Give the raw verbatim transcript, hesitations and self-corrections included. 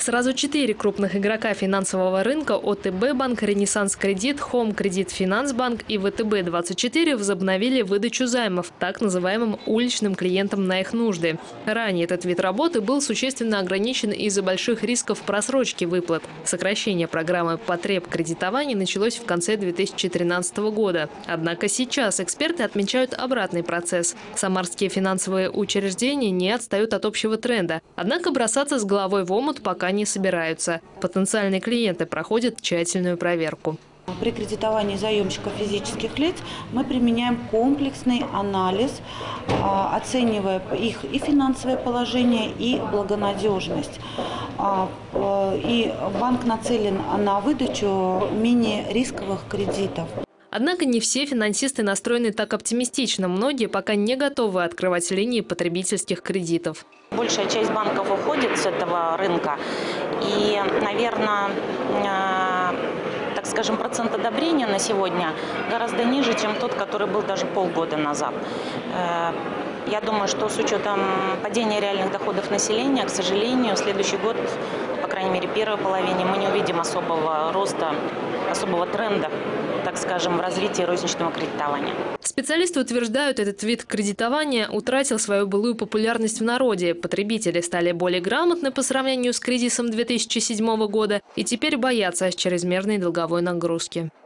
Сразу четыре крупных игрока финансового рынка – О Тэ Бэ банк, Ренессанс Кредит, Хоум Кредит Финансбанк и вэ тэ бэ двадцать четыре – возобновили выдачу займов так называемым уличным клиентам на их нужды. Ранее этот вид работы был существенно ограничен из-за больших рисков просрочки выплат. Сокращение программы потреб кредитования началось в конце две тысячи тринадцатого года. Однако сейчас эксперты отмечают обратный процесс. Самарские финансовые учреждения не отстают от общего тренда. Однако бросаться с головой в омут пока не собираются. Потенциальные клиенты проходят тщательную проверку. При кредитовании заемщиков физических лиц мы применяем комплексный анализ, оценивая их и финансовое положение, и благонадежность. И банк нацелен на выдачу менее рисковых кредитов. Однако не все финансисты настроены так оптимистично. Многие пока не готовы открывать линии потребительских кредитов. Большая часть банков уходит с этого рынка. И, наверное, так скажем, процент одобрения на сегодня гораздо ниже, чем тот, который был даже полгода назад. Я думаю, что с учетом падения реальных доходов населения, к сожалению, в следующий год, по крайней мере, первой половине, мы не увидим особого роста, особого тренда, так скажем, в развитии розничного кредитования. Специалисты утверждают, этот вид кредитования утратил свою былую популярность в народе. Потребители стали более грамотны по сравнению с кризисом две тысячи седьмого года и теперь боятся чрезмерной долговой нагрузки.